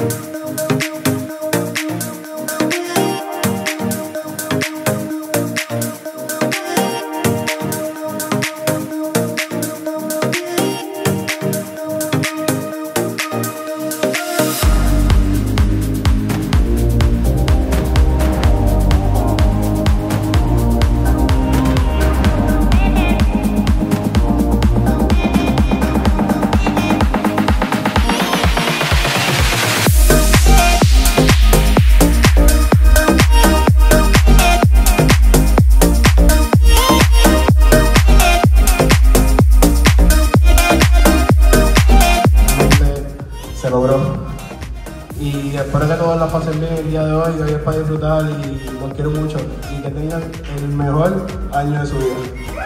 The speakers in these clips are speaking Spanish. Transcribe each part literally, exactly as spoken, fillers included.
Se logró. Y espero que todos la pasen bien el día de hoy, que hoy es para disfrutar y los quiero mucho. Y que tengan el mejor año de su vida.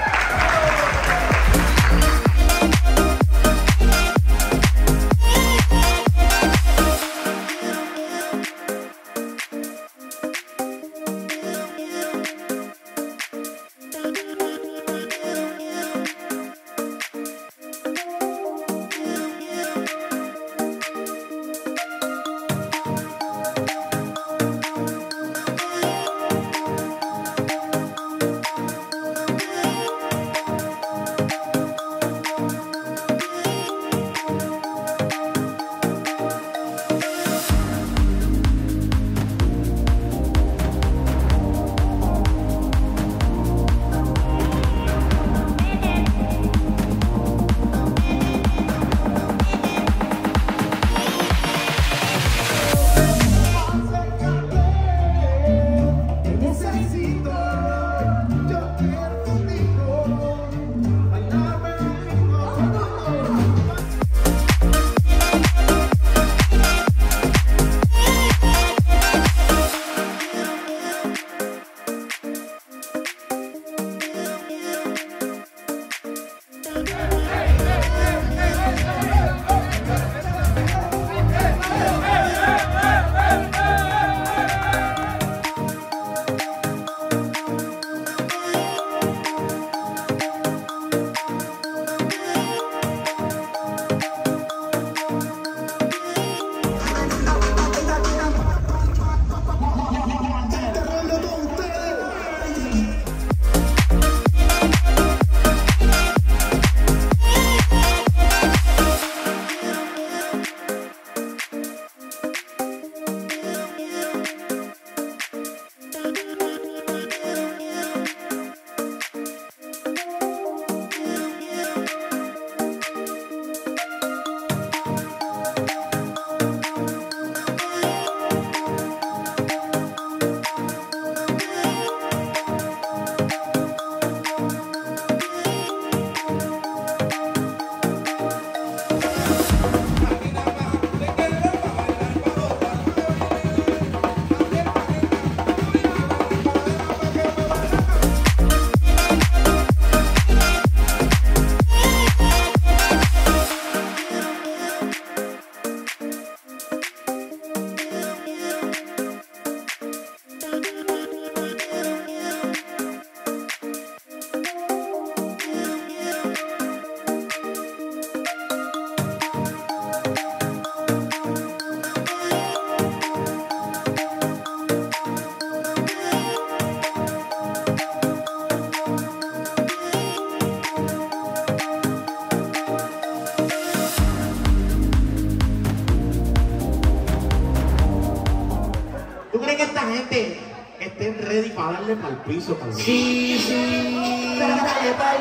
Gente estén ready para darle para el piso, para el sí, sí, dale para el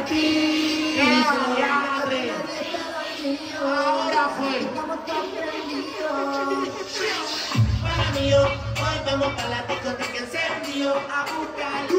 piso. Ahora fue. Para mío, hoy vamos para la discoteca encendido a buscar.